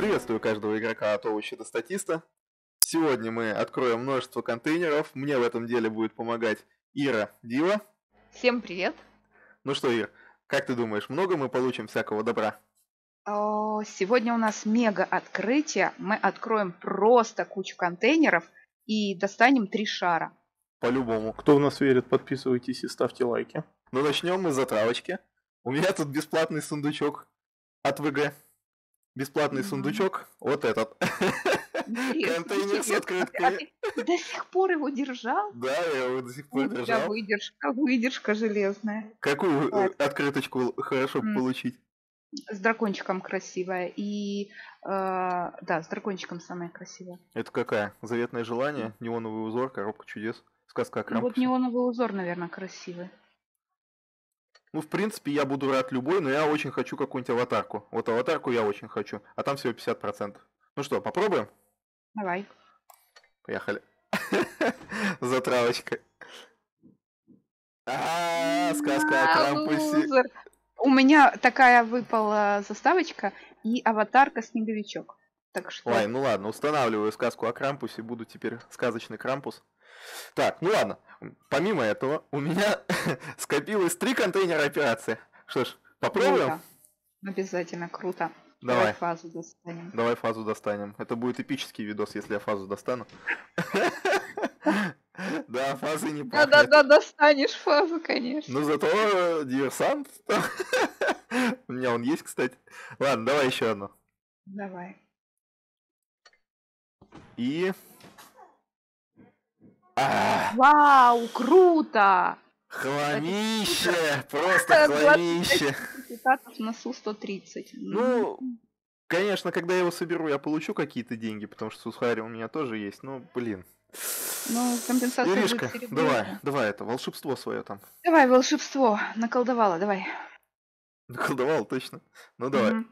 Приветствую каждого игрока от овоща до статиста. Сегодня мы откроем множество контейнеров. Мне в этом деле будет помогать Ира Дива. Всем привет! Ну что, Ир, как ты думаешь, много мы получим всякого добра? Сегодня у нас мега открытие. Мы откроем просто кучу контейнеров и достанем 3 шара. По-любому. Кто в нас верит, подписывайтесь и ставьте лайки. Ну начнем мы с затравочки. У меня тут бесплатный сундучок от ВГ. Бесплатный сундучок, вот этот. Контейнер с открытками. Ты до сих пор его держал? Да, я его до сих пор У тебя держал. выдержка железная. Какую открыточку хорошо получить? С дракончиком красивая. И да, с дракончиком самая красивая. Это какая? Заветное желание, неоновый узор, коробка чудес, сказка о Крампусе. Вот неоновый узор, наверное, красивый. Ну, в принципе, я буду рад любой, но я очень хочу какую-нибудь аватарку. Вот аватарку я очень хочу, а там всего 50%. Ну что, попробуем? Давай. Поехали. Затравочка. Сказка о Крампусе. У меня такая выпала заставочка и аватарка Снеговичок. Так что... Ой, ну ладно, устанавливаю сказку о Крампусе, буду теперь сказочный Крампус. Так, ну ладно, помимо этого у меня скопилось 3 контейнера операции. Что ж, попробуем? Круто. Обязательно круто. Давай фазу достанем. Давай фазу достанем. Это будет эпический видос, если я фазу достану. Да, фазы не пахнет. Да, достанешь фазу, конечно. Ну зато диверсант. У меня он есть, кстати. Ладно, давай еще одну. Давай. И... Вау, круто! Хламище! Просто хламище! Сертификатов на Су-130. Ну, конечно, когда я его соберу, я получу какие-то деньги, потому что сухари у меня тоже есть. Ну, блин. Ну, компенсация Иришка, будет серебряная. давай это, волшебство свое там. Давай, волшебство. Наколдовала, давай. Наколдовал, точно. Ну, давай.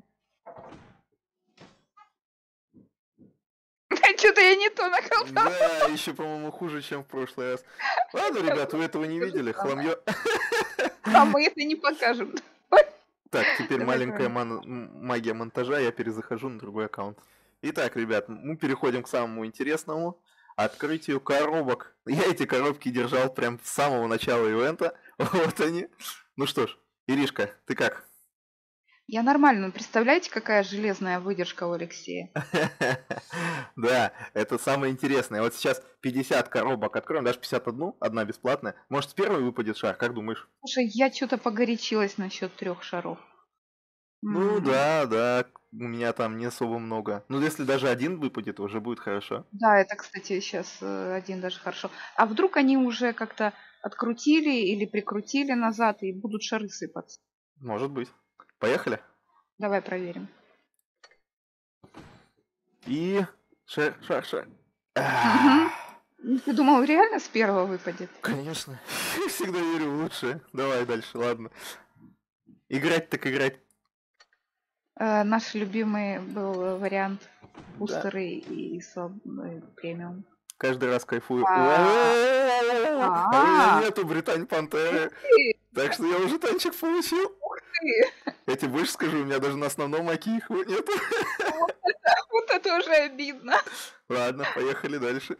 Что-то я не то наколдовала. Да, еще, по-моему, хуже, чем в прошлый раз. Ладно, ребят, вы этого не видели. Хламье. А мы это не покажем. Так, теперь маленькая магия монтажа, я перезахожу на другой аккаунт. Итак, ребят, мы переходим к самому интересному. Открытию коробок. Я эти коробки держал прям с самого начала ивента. Вот они. Ну что ж, Иришка, ты как? Я нормально. Представляете, какая железная выдержка у Алексея? Да, это самое интересное. Вот сейчас 50 коробок откроем, даже 51, одна бесплатная. Может, с первой выпадет шар, как думаешь? Слушай, я что-то погорячилась насчет 3 шаров. Ну да, у меня там не особо много. Ну, если даже один выпадет, уже будет хорошо. Да, это, кстати, сейчас один даже хорошо. А вдруг они уже как-то открутили или прикрутили назад и будут шары сыпаться? Может быть. Поехали? Давай проверим. И... Шар. Ты думал, реально с первого выпадет? Конечно. Всегда верю в лучшее. Давай дальше, ладно. Играть так играть. Наш любимый был вариант бустеры и премиум. Каждый раз кайфую. А у меня нету Британь Пантеры. Так что я уже танчик получил. Ух ты! Я тебе больше скажу, у меня даже на основном маке их нету. Вот это уже обидно. Ладно, поехали дальше.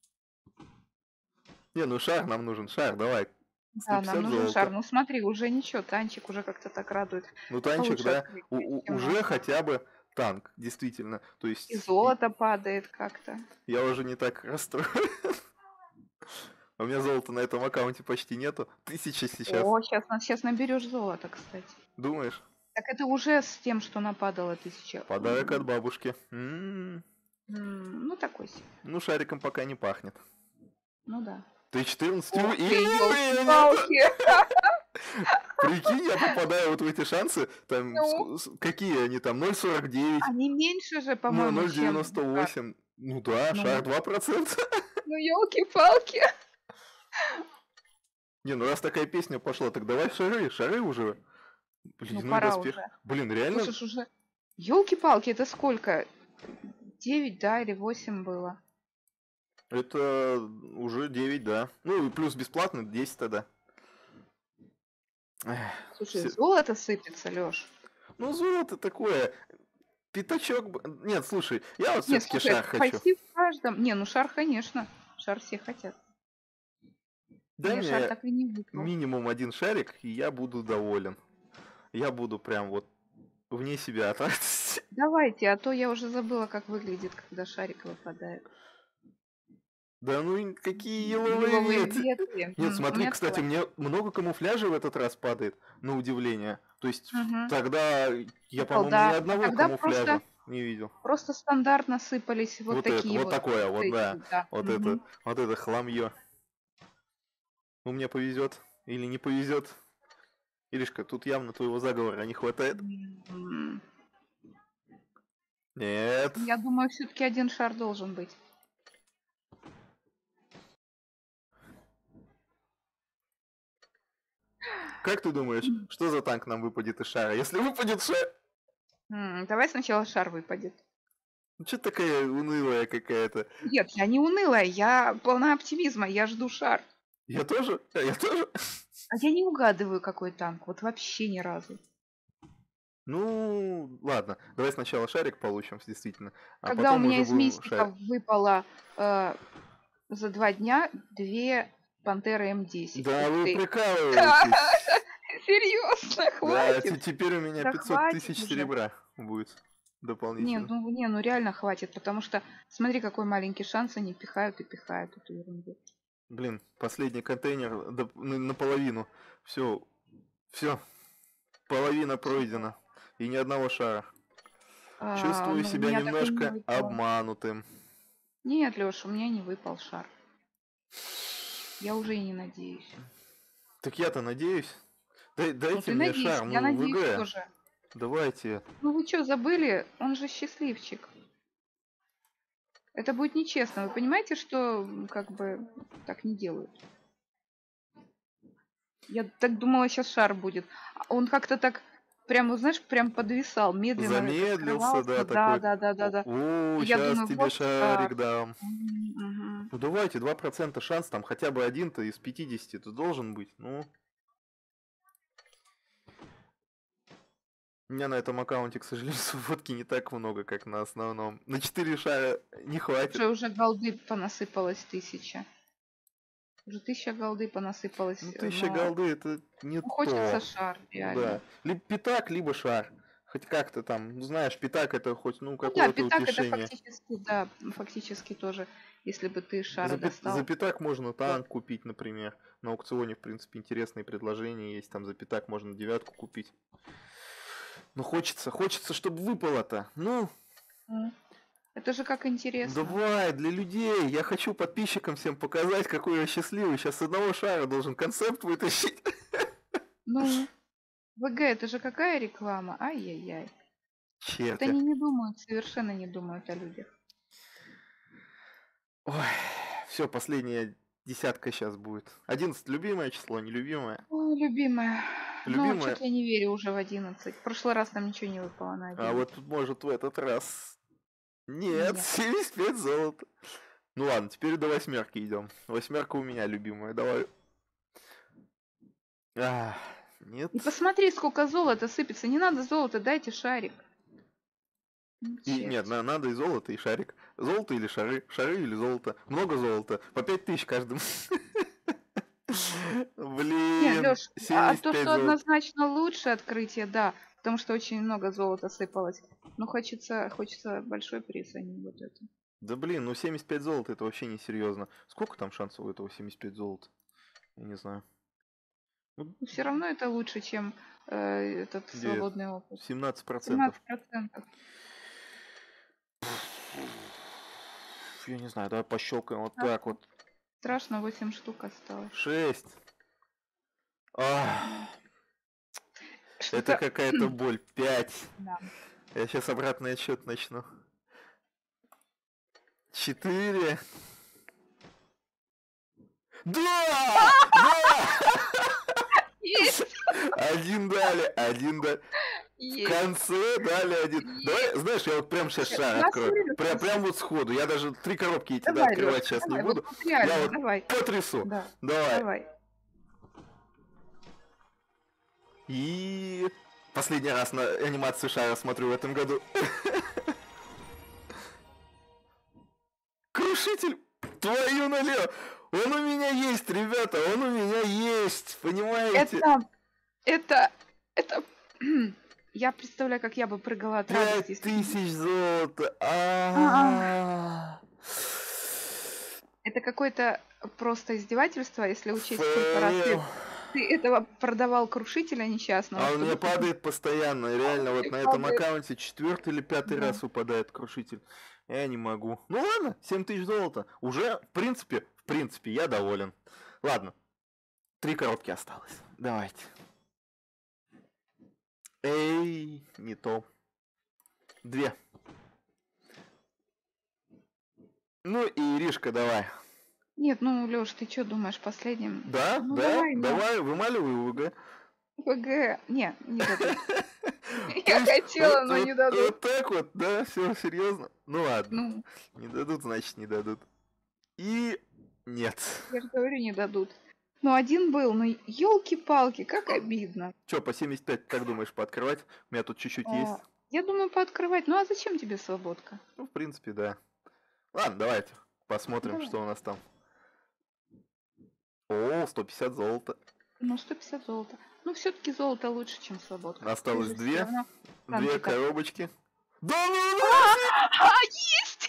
Не, ну шар нам нужен, шар, давай. Да, нам нужен шар. Ну смотри, уже ничего, танчик уже как-то так радует. Ну танчик, да, уже хотя бы танк, действительно. То есть... И золото падает как-то. Я уже не так расстроен. У меня золота на этом аккаунте почти нету. 1000 сейчас. О, сейчас наберешь золото, кстати. Думаешь? Так это уже с тем, что нападало 1000. Подарок от бабушки. Ну такой себе. Ну шариком пока не пахнет. Ну да. Ты 14 Ох и... ты, ёлки-палки. Прикинь, я попадаю вот в эти шансы. Там какие они там? 0,49. Они меньше же, по-моему, 0,98. Ну да, шар 2%. Ну ёлки-палки. Не, ну раз такая песня пошла, так давай шары уже. Блин, ну пора уже. Блин, реально? Слушай, уже... Ёлки-палки, это сколько? 9, да, или 8 было? Это уже 9, да. Ну и плюс бесплатно 10 тогда. Слушай, золото сыпется, Лёш. Ну золото такое. Пятачок... Нет, слушай, я вот Не, все-таки слушай, шар хочу. почти в каждом. Не, ну шар, конечно. Шар все хотят. Дай Мне шар мне так и не выпал. минимум один шарик, и я буду доволен. Я буду прям вот вне себя от радости. Давайте, а то я уже забыла, как выглядит, когда шарик выпадает. Да ну какие еловые Лиловые ветви. ветви. Нет, У смотри, меня кстати, тоже. мне много камуфляжа в этот раз падает, на удивление. То есть Мгм. тогда я, Выпал, по-моему, ни да. А одного тогда камуфляжа не видел. просто стандартно сыпались вот Вот это, такие вот вот. такое, Вот вот да. эти, да. Вот Мгм. это хламье. Ну, мне повезет или не повезет. Иришка, тут явно твоего заговора не хватает. М, Нет. Я думаю, все-таки один шар должен быть. Как ты думаешь, что за танк нам выпадет из шара? Если выпадет шар... Давай сначала шар выпадет. Ну, что такая унылая какая-то? Нет, я не унылая, я полна оптимизма, я жду шар. Я тоже? Я тоже? А я не угадываю, какой танк, вот вообще ни разу. Ну, ладно. Давай сначала шарик получим, действительно. А Когда у потом меня уже из будем шарик. мистиков выпало за 2 дня 2 пантеры М10. Да Ух вы ты. прикалываетесь. Серьезно, Да, хватит. теперь у меня Да 500 хватит тысяч уже. серебра будет Не, дополнительно. ну реально хватит, потому что смотри, какой маленький шанс, они пихают и пихают эту ерунду. Блин, последний контейнер наполовину. Все, половина пройдена. И ни одного шара. Чувствую Ну, у себя меня так и не немножко выпало. обманутым. Нет, Леша, у меня не выпал шар. Я уже и не надеюсь. Так я-то надеюсь. Ну Дайте ты мне надеюсь, шар, я ну надеюсь ВГ. тоже. Давайте. Ну вы что, забыли? Он же счастливчик. Это будет нечестно. Вы понимаете, что как бы так не делают? Я так думала, сейчас шар будет. А он как-то так прям, вот знаешь, прям подвисал, медленно Замедлился, раскрывался. да, Да, такой. да, да, да, да. О, И я сейчас думаю, тебе вот шар. шарик дам. Мгм. Ну давайте, 2% шанс, там хотя бы один-то из 50 ты должен быть. Ну. У меня на этом аккаунте, к сожалению, сводки не так много, как на основном. На 4 шара не хватит. Уже голды понасыпалось 1000. Уже 1000 голды понасыпалось, Ну 1000 но голды это не хочется то. шар, Да. реально. Либо пятак, либо шар. Хоть как-то там, ну, знаешь, пятак это хоть, ну, Ну да, какое-то пятак это утешение. фактически, да, фактически тоже, если бы ты шара За достал. пятак можно Вот. танк купить, например. На аукционе, в принципе, интересные предложения есть. Там за пятак можно 9 купить. Ну, хочется, чтобы выпало-то. Ну, Это же как интересно. давай, для людей. Я хочу подписчикам всем показать, какой я счастливый. Сейчас с одного шара должен концепт вытащить. Ну, ВГ, это же какая реклама? Ай-яй-яй. Вот Черт. они не думают, совершенно не думают о людях. Ой, все, последняя десятка сейчас будет. 11 любимое число, нелюбимое. Ой, любимая. Ну, Любимое. что-то я не верю уже в 11. В прошлый раз нам ничего не выпало на 11. А вот может в этот раз... Нет, Нет. 75 золота. Ну ладно, теперь до восьмерки идем. Восьмерка у меня любимая, давай. Нет. И посмотри, сколько золота сыпется. Не надо золота, дайте шарик. Нет, надо и золото, и шарик. Золото или шары? Шары или золото? Много золота. По 5000 каждым. Блин, Нет, Лёш, а то, 75 что золота. однозначно лучше открытие, да, потому что очень много золота сыпалось. Но хочется большой приз, а не вот это. Да блин, ну 75 золота это вообще не серьезно. Сколько там шансов у этого 75 золота? Я не знаю. Но все равно это лучше, чем этот Где? свободный опыт. 17%. 17%. Я не знаю, давай пощелкаем вот так вот. Страшно, 8 штук осталось. 6. Это Что-то... какая-то боль. 5. Да. Я сейчас обратный отсчет начну. 4. Да! Есть! Один дали, один дали. В Есть! конце дали один. Давай, знаешь, я вот прям сейчас шар открою. Прям вот сходу. Я даже 3 коробки эти Давай, открывать Лёшка, сейчас не давай, буду. вот реально, Я вот давай. потрясу. Да. Давай. Давай. И последний раз на анимацию шара смотрю в этом году. крушитель! Твою налево! Он у меня есть, ребята, он у меня есть, понимаете? Это... Я представляю, как я бы прыгала от радости. 5000 золота! Это какое-то просто издевательство, если учесть, сколько раз ты этого продавал крушителя несчастного. А он мне падает постоянно, реально, вот на этом аккаунте 4-й или 5-й раз выпадает крушитель. Я не могу. Ну ладно, 7000 золота. Уже, в принципе, я доволен. Ладно, 3 коробки осталось. Давайте. Эй, не то. 2. Ну и Иришка, давай. Нет, ну, Лёш, ты что думаешь последним? Да, Ну, давай, вымаливай ВГ. ВГ, не дадут. Я хотела, но не дадут. Вот так вот, да, все серьезно. Ну ладно, не дадут, значит не дадут. И нет. Я же говорю, не дадут. Ну, один был, но елки-палки, как обидно. Че, по 75, как думаешь, пооткрывать? У меня тут чуть-чуть есть. Я думаю, пооткрывать. Ну, а зачем тебе свободка? Ну, в принципе, да. Ладно, давайте посмотрим, что у нас там. О, 150 золота. Ну, 150 золота. Ну, все-таки золото лучше, чем свободка. Осталось 2 коробочки. Да ну есть!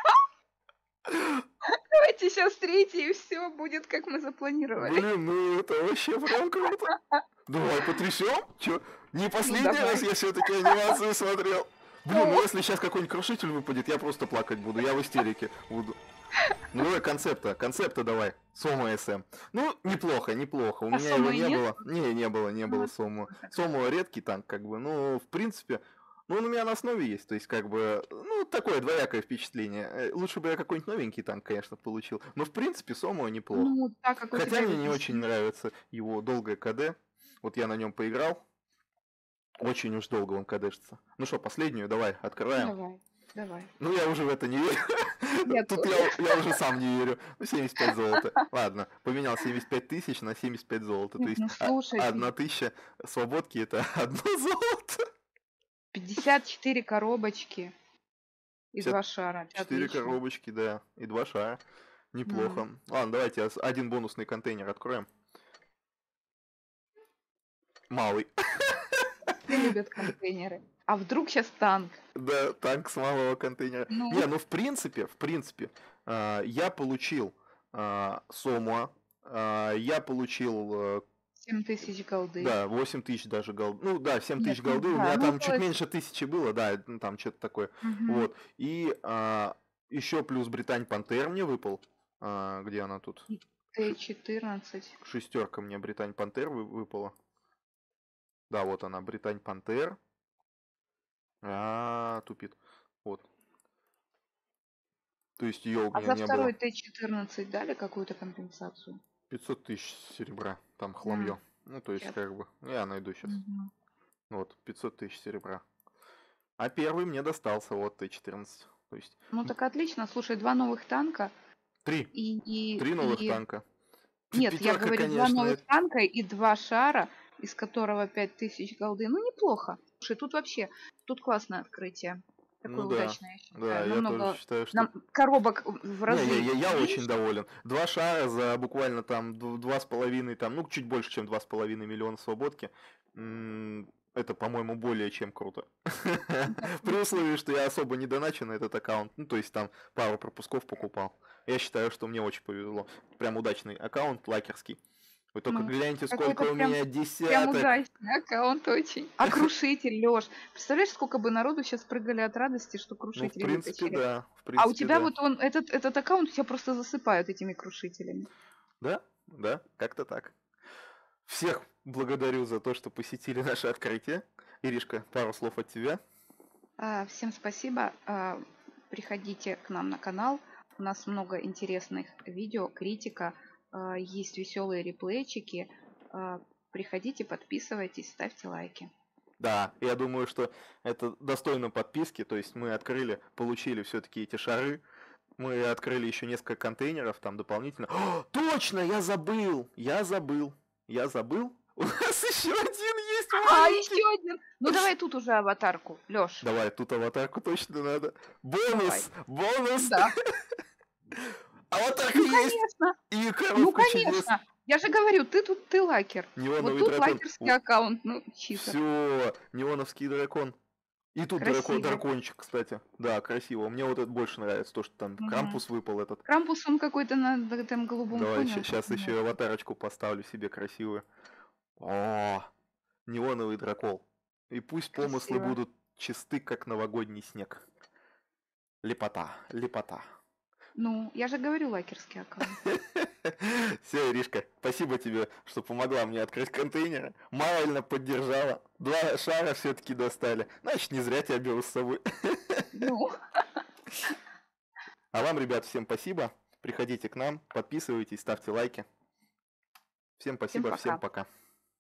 Давайте сейчас 3, и все будет, как мы запланировали. Блин, ну это вообще прям круто. Давай потрясем? Че? Не последний раз я все-таки анимацию смотрел. Блин, ну если сейчас какой-нибудь крушитель выпадет, я просто плакать буду, я в истерике буду. Ну давай концепта давай. Сома СМ. Ну, неплохо. У меня его не было. Не было Сому. Сому редкий танк, как бы. Ну, в принципе, ну он у меня на основе есть. То есть, как бы, ну, такое двоякое впечатление. Лучше бы я какой-нибудь новенький танк, конечно, получил. Но в принципе, Сому неплохо. Ну, так, как хотя мне не очень нравится его долгое КД. Вот я на нем поиграл. Очень уж долго он КДшится. Ну что, последнюю давай, открываем. Давай. Ну я уже в это не верю. Тут я уже сам не верю. Ну 75 золота. Ладно, поменял 75 тысяч на 75 золота. То есть 1000 свободки это 1 золото. 54 коробочки и 2 шара. 4 коробочки, да. И 2 шара. Неплохо. Ладно, давайте один бонусный контейнер откроем. Малый. Все любят контейнеры. А вдруг сейчас танк? Да, танк с малого контейнера. Не, ну в принципе, я получил Сомуа, я получил 7000 голды. Да, 8000 даже голды. Ну да, 7000 голды. У меня там чуть меньше 1000 было, да, там что-то такое. Вот. И еще плюс Британь Пантер мне выпал. Где она тут? Т-14. 6 мне Британь Пантер выпала. Да, вот она, Британь Пантер. Тупит. Вот. То есть ее у меня не было. А за второй Т-14 дали какую-то компенсацию? 500 тысяч серебра. Там хламье. Ну, то есть, как бы, я найду сейчас. Вот, 500 тысяч серебра. А первый мне достался, вот Т-14. То есть... Ну, так отлично. Слушай, 2 новых танка. 3. 3 новых танка. Нет, я говорю, 2 новых танка и 2 шара, из которого 5000 голды. Ну, неплохо. Слушай, тут вообще, тут классное открытие. Такое удачное, я считаю. Да, я тоже считаю, что... Коробок в разы. Я очень доволен. 2 шара за буквально там 2,5, там, ну, чуть больше, чем 2,5 миллиона свободки. Это, по-моему, более чем круто. При условии, что я особо не доначу на этот аккаунт. Ну, то есть там пару пропусков покупал. Я считаю, что мне очень повезло. Прям удачный аккаунт, лакерский. Вы только гляньте, сколько у меня десяток. Прям удачный аккаунт очень. А крушитель, Лёш. Представляешь, сколько бы народу сейчас прыгали от радости, что крушители вытащили? В принципе, да. А у тебя вот он, этот аккаунт тебя просто засыпают этими крушителями. Да, как-то так. Всех благодарю за то, что посетили наше открытие. Иришка, пару слов от тебя. Всем спасибо. Приходите к нам на канал. У нас много интересных видео, критика. Есть веселые реплейчики. Приходите, подписывайтесь, ставьте лайки. Да, я думаю, что это достойно подписки. То есть мы получили все-таки эти шары. Мы открыли еще несколько контейнеров там дополнительно. О, точно, я забыл. У нас еще один есть. Еще один. Ну давай тут уже аватарку, Лёш. Давай, тут аватарку точно надо. Бонус. Да. Аватарка Ну, есть! конечно. И Ну, коробка чудес! конечно. Я же говорю, ты лакер. Вот Неоновый тут дракон. лакерский аккаунт, ну, читер. Все, неоновский дракон. И тут Красивый. дракончик, кстати. Да, красиво. Мне вот это больше нравится, то, что там Мгм. Крампус выпал этот. Крампус, он какой-то на этом голубом Давай, фоне. Он сейчас как-то еще аватарочку поставлю себе красивую. О, неоновый дракон. И пусть помыслы красиво. будут чисты, как новогодний снег. Лепота, лепота. Ну, я же говорю, лакерский аккаунт. Все, Иришка, спасибо тебе, что помогла мне открыть контейнеры. Морально поддержала. 2 шара все-таки достали. Значит, не зря тебя беру с собой. Ну, А вам, ребят, всем спасибо. Приходите к нам, подписывайтесь, ставьте лайки. Всем спасибо, всем пока. пока.